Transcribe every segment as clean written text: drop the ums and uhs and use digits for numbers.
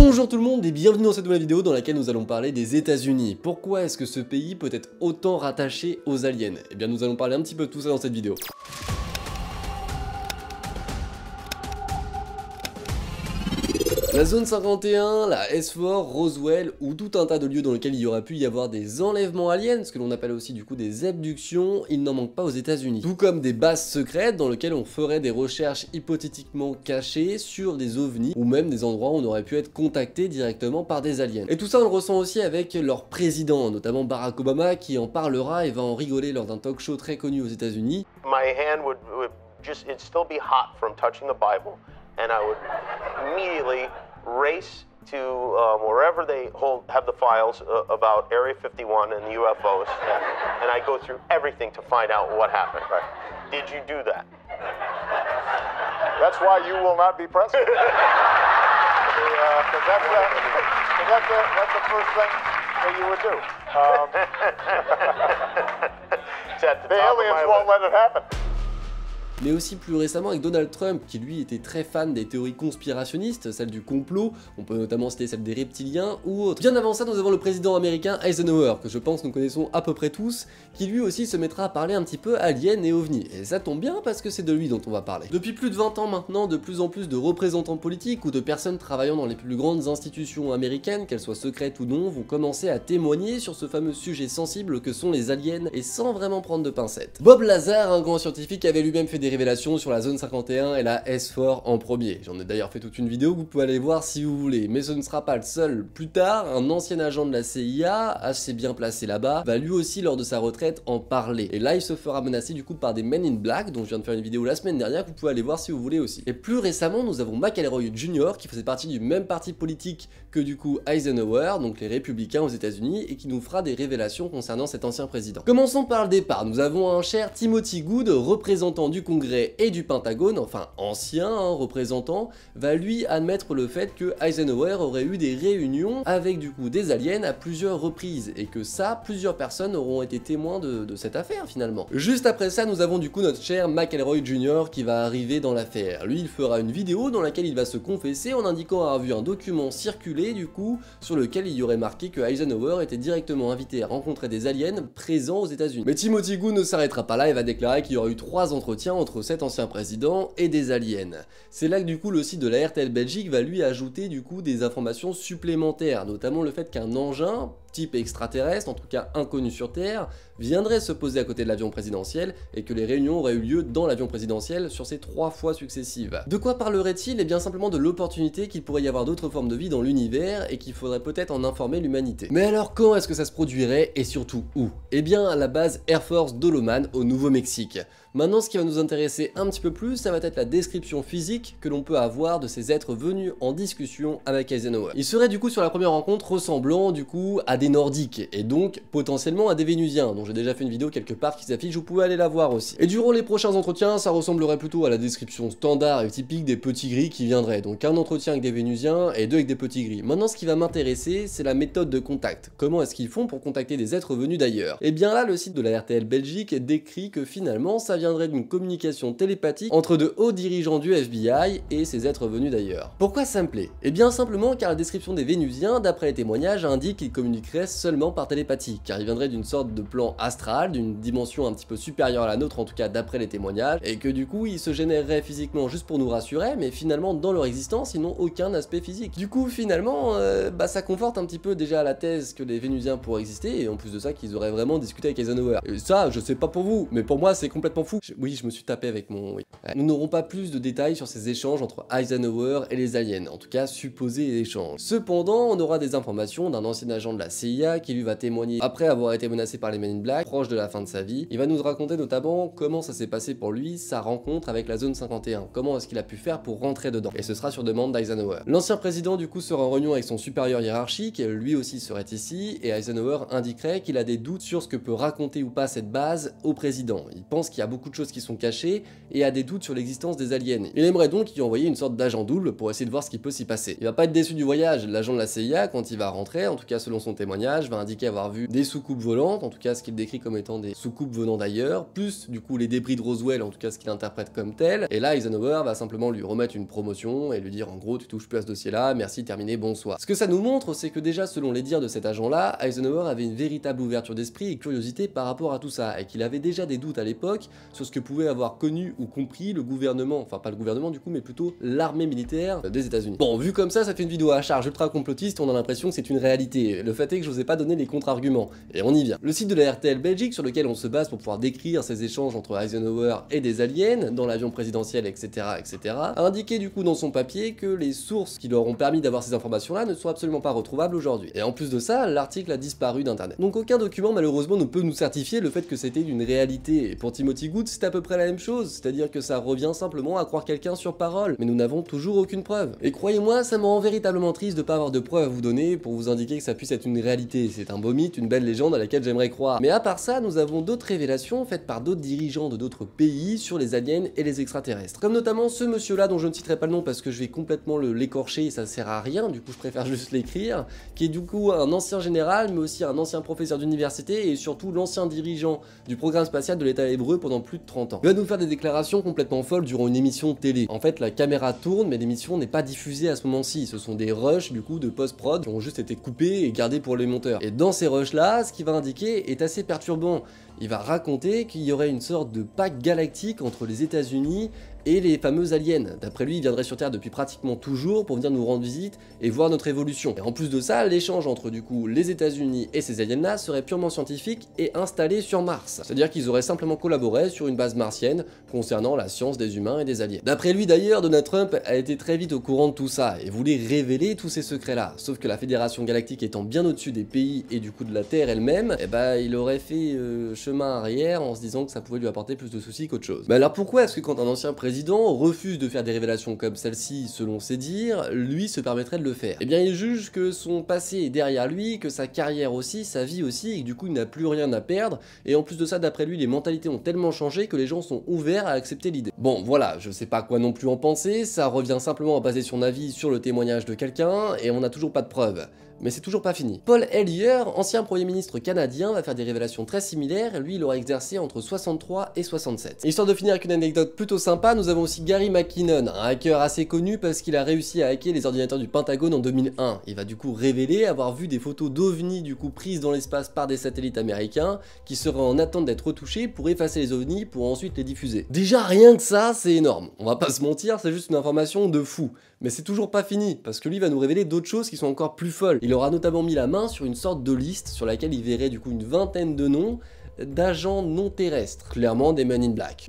Bonjour tout le monde et bienvenue dans cette nouvelle vidéo dans laquelle nous allons parler des États-Unis. Pourquoi est-ce que ce pays peut être autant rattaché aux aliens? Eh bien nous allons parler un petit peu de tout ça dans cette vidéo. La zone 51, la S4, Roswell ou tout un tas de lieux dans lesquels il y aurait pu y avoir des enlèvements aliens, ce que l'on appelle aussi du coup des abductions, il n'en manque pas aux États-Unis. Tout comme des bases secrètes dans lesquelles on ferait des recherches hypothétiquement cachées sur des ovnis ou même des endroits où on aurait pu être contacté directement par des aliens. Et tout ça on le ressent aussi avec leur président, notamment Barack Obama qui en parlera et va en rigoler lors d'un talk show très connu aux États-Unis. My hand would just, it'd still be hot from touching the Bible, and I would immediately race to wherever they have the files about Area 51 and UFOs, and I go through everything to find out what happened. Right? Did you do that? That's why you will not be president. That's the first thing that you would do. The aliens won't let it happen. Mais aussi plus récemment avec Donald Trump, qui lui était très fan des théories conspirationnistes, celle du complot, on peut notamment citer celle des reptiliens ou autres. Bien avant ça, nous avons le président américain Eisenhower, que je pense nous connaissons à peu près tous, qui lui aussi se mettra à parler un petit peu aliens et ovnis. Et ça tombe bien parce que c'est de lui dont on va parler. Depuis plus de 20 ans maintenant, de plus en plus de représentants politiques ou de personnes travaillant dans les plus grandes institutions américaines, qu'elles soient secrètes ou non, vont commencer à témoigner sur ce fameux sujet sensible que sont les aliens et sans vraiment prendre de pincettes. Bob Lazar, un grand scientifique, avait lui-même fait des révélations sur la zone 51 et la S4 en premier. J'en ai d'ailleurs fait toute une vidéo que vous pouvez aller voir si vous voulez, mais ce ne sera pas le seul. Plus tard, un ancien agent de la CIA, assez bien placé là-bas, va lui aussi lors de sa retraite en parler. Et là, il se fera menacer du coup par des Men in Black, dont je viens de faire une vidéo la semaine dernière que vous pouvez aller voir si vous voulez aussi. Et plus récemment, nous avons McElroy Jr. qui faisait partie du même parti politique que du coup Eisenhower, donc les républicains aux États-Unis, et qui nous fera des révélations concernant cet ancien président. Commençons par le départ. Nous avons un cher Timothy Good, représentant du Congrès et du Pentagone, enfin ancien représentant, va lui admettre le fait que Eisenhower aurait eu des réunions avec du coup des aliens à plusieurs reprises et que ça, plusieurs personnes auront été témoins de cette affaire finalement. Juste après ça, nous avons du coup notre cher McElroy Jr. qui va arriver dans l'affaire. Lui, il fera une vidéo dans laquelle il va se confesser en indiquant avoir vu un document circuler du coup sur lequel il y aurait marqué que Eisenhower était directement invité à rencontrer des aliens présents aux États-Unis. Mais Timothy Good ne s'arrêtera pas là et va déclarer qu'il y aura eu 3 entretiens entre cet ancien président et des aliens. C'est là que du coup le site de la RTL Belgique va lui ajouter du coup des informations supplémentaires, notamment le fait qu'un engin type extraterrestre, en tout cas inconnu sur Terre, viendrait se poser à côté de l'avion présidentiel et que les réunions auraient eu lieu dans l'avion présidentiel sur ces 3 fois successives. De quoi parlerait-il? Eh bien simplement de l'opportunité qu'il pourrait y avoir d'autres formes de vie dans l'univers et qu'il faudrait peut-être en informer l'humanité. Mais alors quand est-ce que ça se produirait et surtout où? Eh bien à la base Air Force Doloman au Nouveau-Mexique. Maintenant, ce qui va nous intéresser un petit peu plus, ça va être la description physique que l'on peut avoir de ces êtres venus en discussion avec Eisenhower. Ils seraient du coup sur la première rencontre ressemblant du coup à des Nordiques et donc potentiellement à des Vénusiens, dont j'ai déjà fait une vidéo quelque part qui s'affiche, vous pouvez aller la voir aussi. Et durant les prochains entretiens, ça ressemblerait plutôt à la description standard et typique des petits gris qui viendraient. Donc un entretien avec des Vénusiens et 2 avec des petits gris. Maintenant, ce qui va m'intéresser, c'est la méthode de contact. Comment est-ce qu'ils font pour contacter des êtres venus d'ailleurs? Et bien là, le site de la RTL Belgique décrit que finalement, ça viendrait d'une communication télépathique entre de hauts dirigeants du FBI et ces êtres venus d'ailleurs. Pourquoi ça me plaît? Eh bien simplement car la description des Vénusiens, d'après les témoignages, indique qu'ils communiqueraient seulement par télépathie, car ils viendraient d'une sorte de plan astral, d'une dimension un petit peu supérieure à la nôtre, en tout cas d'après les témoignages, et que du coup ils se généreraient physiquement juste pour nous rassurer, mais finalement dans leur existence ils n'ont aucun aspect physique. Du coup finalement, ça conforte un petit peu déjà la thèse que les Vénusiens pourraient exister, et en plus de ça qu'ils auraient vraiment discuté avec Eisenhower. Et ça, je sais pas pour vous, mais pour moi c'est complètement fou. Oui, je me suis tapé avec mon... Oui. Nous n'aurons pas plus de détails sur ces échanges entre Eisenhower et les aliens, en tout cas supposés échanges. Cependant, on aura des informations d'un ancien agent de la CIA qui lui va témoigner après avoir été menacé par les Men in Black, proche de la fin de sa vie. Il va nous raconter notamment comment ça s'est passé pour lui, sa rencontre avec la zone 51, comment est-ce qu'il a pu faire pour rentrer dedans. Et ce sera sur demande d'Eisenhower. L'ancien président du coup sera en réunion avec son supérieur hiérarchique, lui aussi serait ici, et Eisenhower indiquerait qu'il a des doutes sur ce que peut raconter ou pas cette base au président. Il pense qu'il y a beaucoup de choses qui sont cachées et a des doutes sur l'existence des aliens. Il aimerait donc y envoyer une sorte d'agent double pour essayer de voir ce qui peut s'y passer. Il va pas être déçu du voyage, l'agent de la CIA, quand il va rentrer, en tout cas selon son témoignage, témoignages, va indiquer avoir vu des soucoupes volantes, en tout cas ce qu'il décrit comme étant des soucoupes venant d'ailleurs, plus du coup les débris de Roswell, en tout cas ce qu'il interprète comme tel, et là Eisenhower va simplement lui remettre une promotion et lui dire en gros tu touches plus à ce dossier-là, merci, terminé, bonsoir. Ce que ça nous montre, c'est que déjà selon les dires de cet agent-là, Eisenhower avait une véritable ouverture d'esprit et curiosité par rapport à tout ça, et qu'il avait déjà des doutes à l'époque sur ce que pouvait avoir connu ou compris le gouvernement, enfin pas le gouvernement du coup, mais plutôt l'armée militaire des États-Unis. Bon, vu comme ça fait une vidéo à charge ultra complotiste, on a l'impression que c'est une réalité. Le fait est que je vous ai pas donné les contre-arguments, et on y vient. Le site de la RTL Belgique, sur lequel on se base pour pouvoir décrire ces échanges entre Eisenhower et des aliens, dans l'avion présidentiel, etc., etc., a indiqué du coup dans son papier que les sources qui leur ont permis d'avoir ces informations-là ne sont absolument pas retrouvables aujourd'hui. Et en plus de ça, l'article a disparu d'internet. Donc aucun document malheureusement ne peut nous certifier le fait que c'était d'une réalité. Et pour Timothy Good, c'est à peu près la même chose, c'est-à-dire que ça revient simplement à croire quelqu'un sur parole, mais nous n'avons toujours aucune preuve. Et croyez-moi, ça me rend véritablement triste de pas avoir de preuves à vous donner pour vous indiquer que ça puisse être une réalité. C'est un beau mythe, une belle légende à laquelle j'aimerais croire. Mais à part ça, nous avons d'autres révélations faites par d'autres dirigeants de d'autres pays sur les aliens et les extraterrestres. Comme notamment ce monsieur-là dont je ne citerai pas le nom parce que je vais complètement l'écorcher et ça sert à rien, du coup je préfère juste l'écrire, qui est du coup un ancien général, mais aussi un ancien professeur d'université et surtout l'ancien dirigeant du programme spatial de l'État hébreu pendant plus de 30 ans. Il va nous faire des déclarations complètement folles durant une émission télé. En fait, la caméra tourne, mais l'émission n'est pas diffusée à ce moment-ci. Ce sont des rushs du coup de post-prod qui ont juste été coupés et gardés pour les monteurs. Et dans ces rushs-là, ce qu'il va indiquer est assez perturbant. Il va raconter qu'il y aurait une sorte de pacte galactique entre les États-Unis et les fameux aliens. D'après lui, ils viendraient sur Terre depuis pratiquement toujours pour venir nous rendre visite et voir notre évolution. Et en plus de ça, l'échange entre du coup les États-Unis et ces aliens-là serait purement scientifique et installé sur Mars. C'est-à-dire qu'ils auraient simplement collaboré sur une base martienne concernant la science des humains et des aliens. D'après lui d'ailleurs, Donald Trump a été très vite au courant de tout ça et voulait révéler tous ces secrets-là. Sauf que la Fédération Galactique étant bien au-dessus des pays et du coup de la Terre elle-même, eh ben il aurait fait chemin arrière en se disant que ça pouvait lui apporter plus de soucis qu'autre chose. Mais alors pourquoi est-ce que quand un ancien président refuse de faire des révélations comme celle-ci selon ses dires, lui se permettrait de le faire? Eh bien il juge que son passé est derrière lui, que sa carrière aussi, sa vie aussi, et que du coup il n'a plus rien à perdre, et en plus de ça d'après lui les mentalités ont tellement changé que les gens sont ouverts à accepter l'idée. Bon voilà, je sais pas quoi non plus en penser, ça revient simplement à baser son avis sur le témoignage de quelqu'un, et on n'a toujours pas de preuves. Mais c'est toujours pas fini. Paul Hellyer, ancien Premier ministre canadien, va faire des révélations très similaires, lui il aura exercé entre 63 et 67. Histoire de finir avec une anecdote plutôt sympa, nous avons aussi Gary McKinnon, un hacker assez connu parce qu'il a réussi à hacker les ordinateurs du Pentagone en 2001. Il va du coup révéler avoir vu des photos d'ovnis du coup prises dans l'espace par des satellites américains qui seraient en attente d'être retouchés pour effacer les ovnis pour ensuite les diffuser. Déjà rien que ça, c'est énorme. On va pas se mentir, c'est juste une information de fou. Mais c'est toujours pas fini, parce que lui va nous révéler d'autres choses qui sont encore plus folles. Il aura notamment mis la main sur une sorte de liste sur laquelle il verrait du coup une vingtaine de noms d'agents non terrestres, clairement des Men in Black.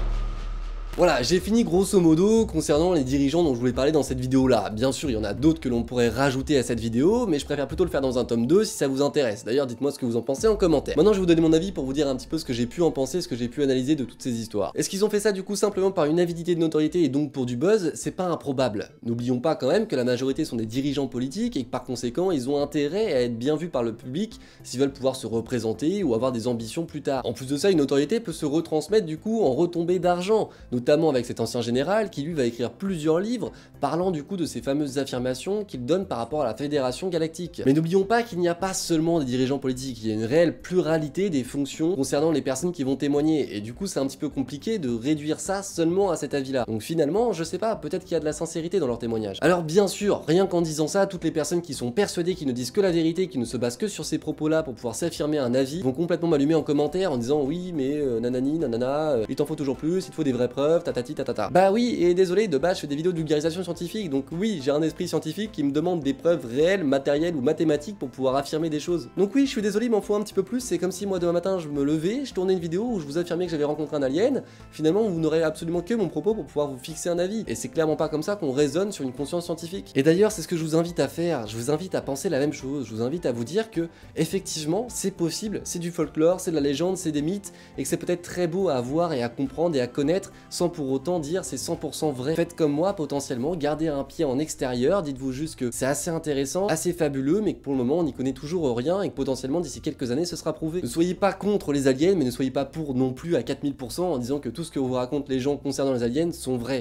Voilà, j'ai fini grosso modo concernant les dirigeants dont je voulais parler dans cette vidéo là. Bien sûr, il y en a d'autres que l'on pourrait rajouter à cette vidéo, mais je préfère plutôt le faire dans un tome 2 si ça vous intéresse. D'ailleurs, dites-moi ce que vous en pensez en commentaire. Maintenant, je vais vous donner mon avis pour vous dire un petit peu ce que j'ai pu en penser, ce que j'ai pu analyser de toutes ces histoires. Est-ce qu'ils ont fait ça du coup simplement par une avidité de notoriété et donc pour du buzz? C'est pas improbable. N'oublions pas quand même que la majorité sont des dirigeants politiques et que par conséquent, ils ont intérêt à être bien vus par le public s'ils veulent pouvoir se représenter ou avoir des ambitions plus tard. En plus de ça, une notoriété peut se retransmettre du coup en retombées d'argent, notamment avec cet ancien général qui lui va écrire plusieurs livres parlant du coup de ces fameuses affirmations qu'il donne par rapport à la Fédération Galactique. Mais n'oublions pas qu'il n'y a pas seulement des dirigeants politiques, il y a une réelle pluralité des fonctions concernant les personnes qui vont témoigner, et du coup c'est un petit peu compliqué de réduire ça seulement à cet avis-là. Donc finalement, je sais pas, peut-être qu'il y a de la sincérité dans leur témoignage. Alors bien sûr, rien qu'en disant ça, toutes les personnes qui sont persuadées qu'ils ne disent que la vérité, qui ne se basent que sur ces propos-là pour pouvoir s'affirmer un avis, vont complètement m'allumer en commentaire en disant oui mais nanani, nanana, il t'en faut toujours plus, il te faut des vraies preuves, tatati tatata. Bah oui, et désolé, de base je fais des vidéos de vulgarisation scientifique, donc oui, j'ai un esprit scientifique qui me demande des preuves réelles, matérielles ou mathématiques pour pouvoir affirmer des choses. Donc oui, je suis désolé, il m'en faut un petit peu plus, c'est comme si moi demain matin je me levais, je tournais une vidéo où je vous affirmais que j'avais rencontré un alien, finalement vous n'aurez absolument que mon propos pour pouvoir vous fixer un avis, et c'est clairement pas comme ça qu'on raisonne sur une conscience scientifique. Et d'ailleurs c'est ce que je vous invite à faire, je vous invite à penser la même chose, je vous invite à vous dire que effectivement c'est possible, c'est du folklore, c'est de la légende, c'est des mythes, et que c'est peut-être très beau à voir et à comprendre et à connaître sans pour autant dire c'est 100% vrai. Faites comme moi potentiellement, gardez un pied en extérieur, dites-vous juste que c'est assez intéressant, assez fabuleux, mais que pour le moment on n'y connaît toujours rien et que potentiellement d'ici quelques années ce sera prouvé. Ne soyez pas contre les aliens, mais ne soyez pas pour non plus à 4000% en disant que tout ce que vous racontent les gens concernant les aliens sont vrais.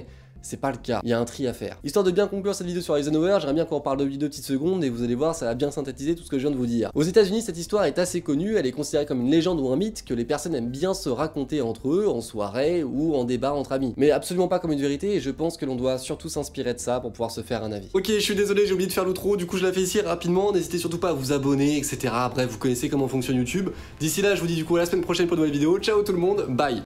c'est pas le cas. Il y a un tri à faire. Histoire de bien conclure cette vidéo sur Eisenhower, j'aimerais bien qu'on reparle de lui 2 petites secondes et vous allez voir, ça va bien synthétiser tout ce que je viens de vous dire. Aux États-Unis, cette histoire est assez connue, elle est considérée comme une légende ou un mythe que les personnes aiment bien se raconter entre eux, en soirée ou en débat entre amis. Mais absolument pas comme une vérité et je pense que l'on doit surtout s'inspirer de ça pour pouvoir se faire un avis. Ok, je suis désolé, j'ai oublié de faire l'outro, du coup je la fais ici rapidement, n'hésitez surtout pas à vous abonner, etc. Bref, vous connaissez comment fonctionne YouTube. D'ici là, je vous dis du coup à la semaine prochaine pour de nouvelles vidéos. Ciao tout le monde, bye.